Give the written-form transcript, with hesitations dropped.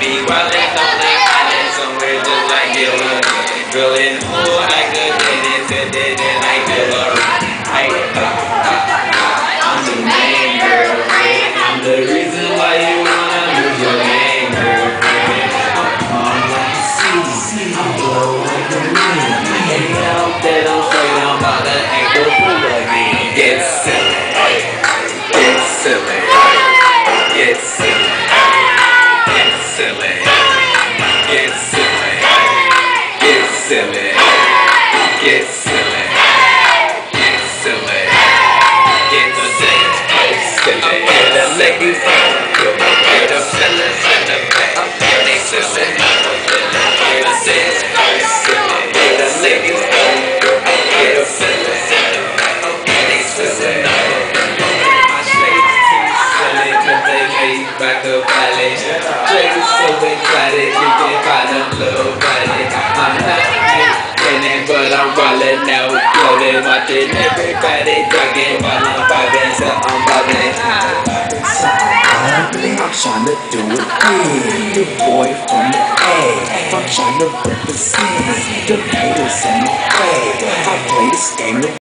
me. Wildin' on the island somewhere just like Gilbert. Drilling hole like a dead said it like Gilbert. I'm the main girlfriend. I'm the reason why you wanna lose your main girlfriend. I'm calm like the sea. I'm blow like the wind. And now that I'm straight, I'm about to act the fool again. Get silly. Get silly. Get silly. Get silly. Get silly. Get silly. Get silly. Get silly. Get silly. Get silly. Get the ladies on the get the fellas in the back. Get they silly. Get the silly. Get the ladies on the get the fellas in the back. Get they silly. My shades too silly 'cause they made back the valley. Jay's so excited you can find a little body. I'm not in it, but I'm wildin' out, floating, watching everybody jogging while I'm vibing, so I'm vibing. I'm tryna do it big, the boy from the A. I'm tryna represent the haters in my way. I play this game.